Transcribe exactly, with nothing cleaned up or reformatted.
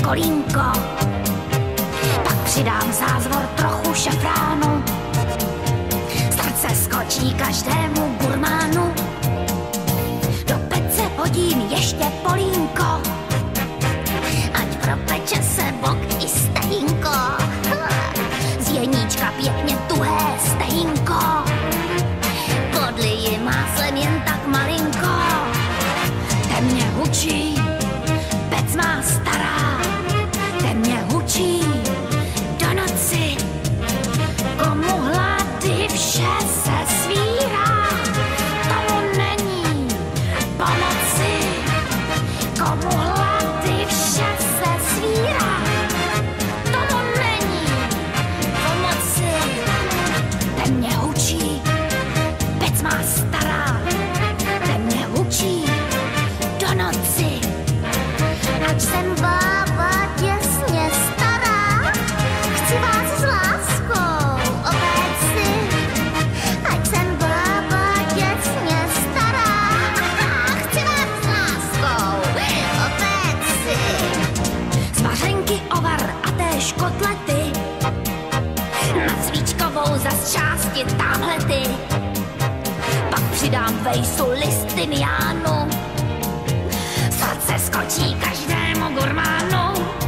kolínko. Pak přidám zázvor trochu šafránu, srdce skočí každému gurmánu. Do pece hodím ještě polínko, ať propeče se bok i stejnko. Z jeníčka pěkně tuhé stejnko, podliji máslem jen tak malinko. Temně hučí, pec má stará, temně hučí do noci. Komu hlady vše se svírá, tomu není pomoci. Komu hlady vše se svírá, tomu není pomoci. Temně hučí, pec má stará, temně hučí do noci. Ač jsem bába těsně stará, chci vás s láskou opéct si. Ač jsem bába těsně stará, chci vás s láskou opéct si. Z vařenky ovar a též kotlety, na svíčkovou zas části támhlety. Pak přidám vejsu listiniánu, srdce skočí každému gurmánu.